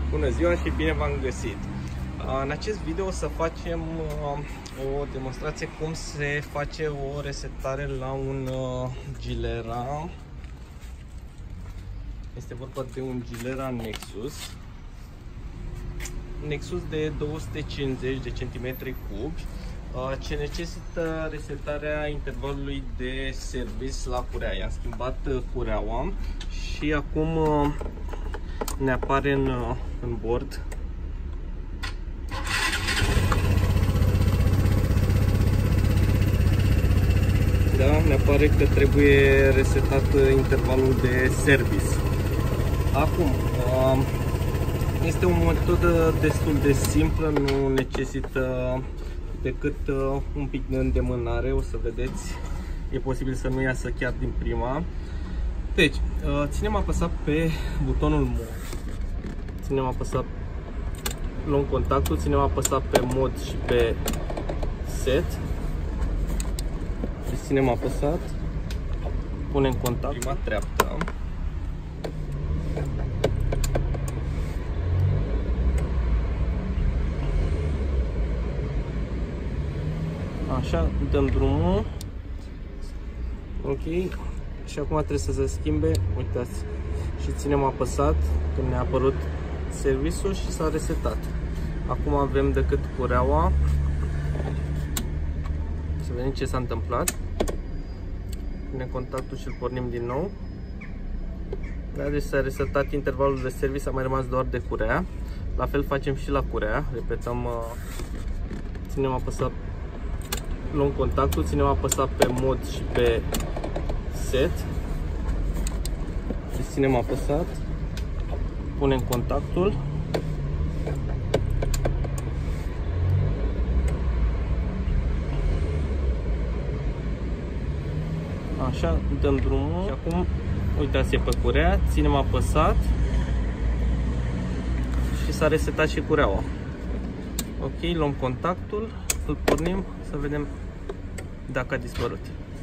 Bună ziua și bine v-am găsit! În acest video o să facem o demonstrație cum se face o resetare la un Gilera. Este vorba de un Gilera Nexus. Nexus de 250 de centimetri cubi, ce necesită resetarea intervalului de service la curea. I-am schimbat cureaua și acum ne apare în bord ne apare că trebuie resetat intervalul de service. Acum este o metodă destul de simplă, nu necesită decât un pic de îndemânare. O să vedeți, e posibil să nu iasă chiar din prima. Deci, ținem apăsat pe butonul mod, ținem apăsat, luăm contactul, ținem apăsat pe mod și pe set. Deci ținem apăsat, punem contact, prima treaptă. Așa, dăm drumul. Ok. Și acum trebuie să se schimbe, uitați, și ținem apăsat când ne-a apărut serviciul și s-a resetat. Acum avem decât cureaua. Să vedem ce s-a întâmplat. Punem contactul și îl pornim din nou. Da, deci s-a resetat intervalul de service, a mai rămas doar de curea. La fel facem și la curea. Repetăm, ținem apăsat, luăm contactul, ținem apăsat pe mod și pe set. Deci ținem apăsat, punem contactul. Așa, dăm drumul și acum uitați, e pe curea, ținem apăsat și s-a resetat și cureaua. Ok, luăm contactul, îl pornim să vedem dacă a dispărut.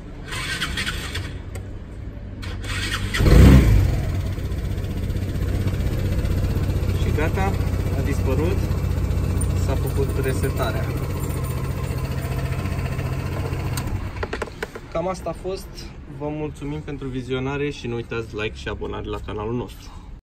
Și gata, a dispărut, s-a făcut resetarea. Cam asta a fost. Vă mulțumim pentru vizionare și nu uitați like și abonare la canalul nostru.